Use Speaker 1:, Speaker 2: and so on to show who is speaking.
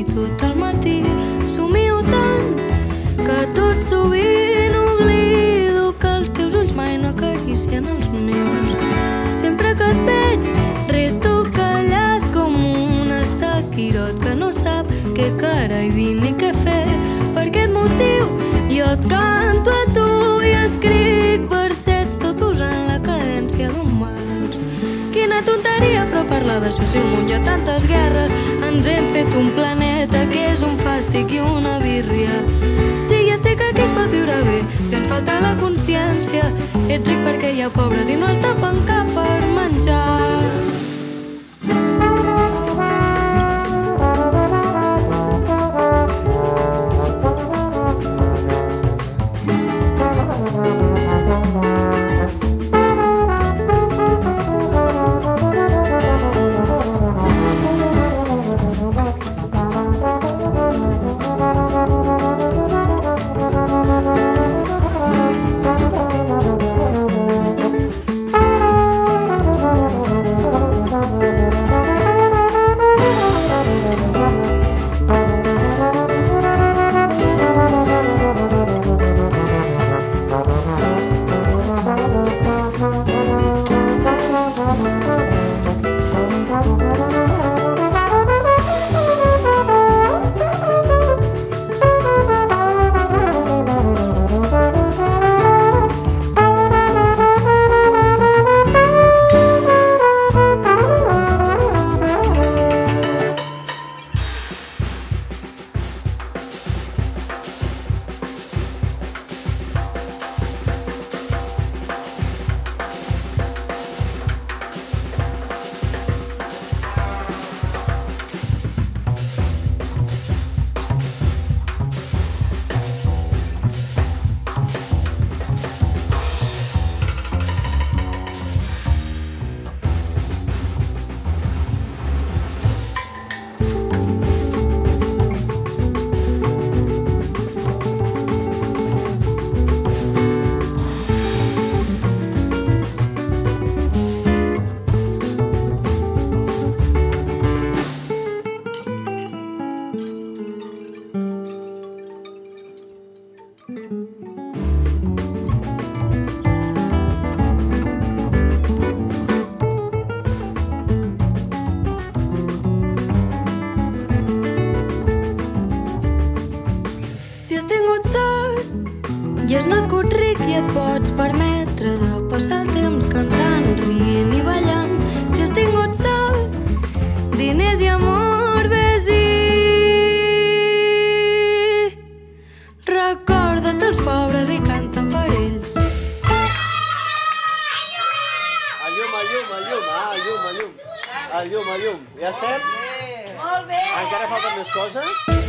Speaker 1: i tot el matí somio tant que tot sovint oblido que els teus ulls mai no acaricien els meus. Sempre que et veig resto callat com un estaquirot que no sap què carai dir ni què fer. Per aquest motiu jo et canto a tu i escric versets tot usant la cadència d'un vals. Quina tonteria, però parlar d'això si al món hi ha tantes guerres. Ens hem fet un planeta que és un fàstic i una birria. Sí, ja sé que aquí es pot viure bé si ens falta la consciència. Ets ric perquè hi ha pobres i no es tapen cap per menjar. I has nascut ric i et pots permetre de passar el temps cantant, rient i ballant. Si has tingut sort, diners i amor, ves i recorda't els pobres i canta per ells.
Speaker 2: El llum, el llum, el llum, el llum, el llum. El llum, el llum. Ja estem?
Speaker 3: Molt bé!
Speaker 2: Encara falten més coses?